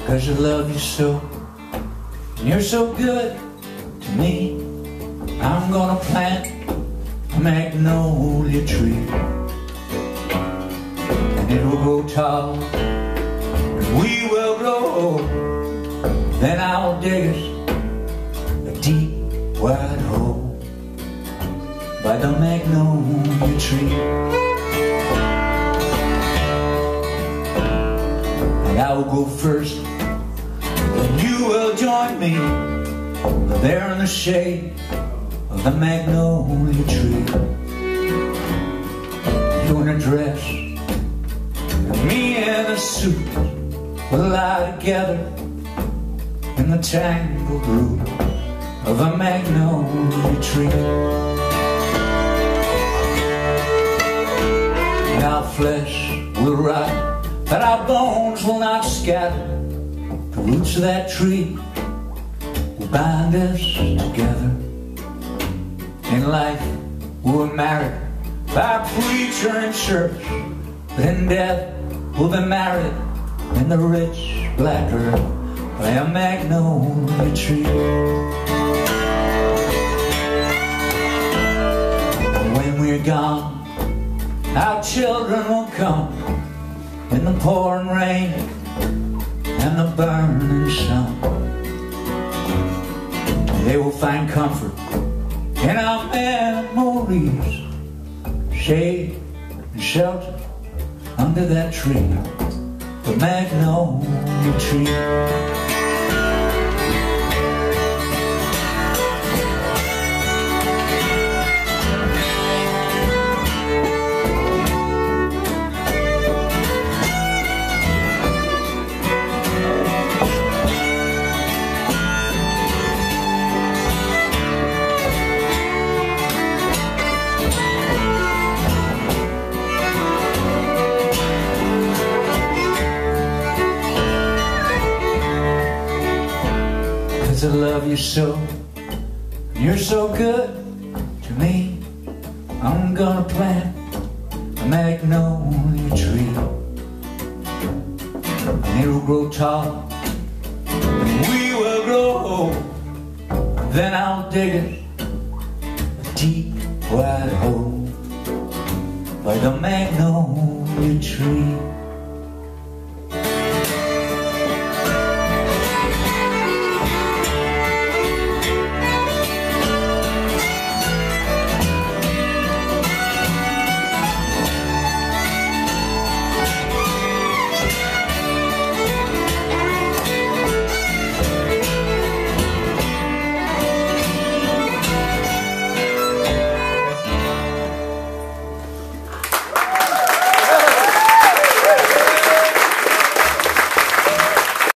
'cause I love you so, and you're so good to me. I'm gonna plant a magnolia tree, and it will grow tall, and we will grow old. Then I'll dig us a deep, wide hole by the magnolia tree, and I will go first, and you will join me there in the shade of the magnolia tree. You in a dress, and me in a suit, we'll lie together in the tangled root of a magnolia tree. And our flesh will rot, but our bones will not scatter. The roots of that tree will bind us together. In life we were married by a preacher in church, but in death we'll be married in the rich black earth by a magnolia tree. And when we're gone, our children will come in the pouring rain and the burning sun. They will find comfort in our memories, shade and shelter under that tree, the magnolia tree. I love you so, and you're so good to me. I'm gonna plant a magnolia tree, and it'll grow tall, and we will grow old. Then I'll dig it a deep, wide hole by the magnolia tree.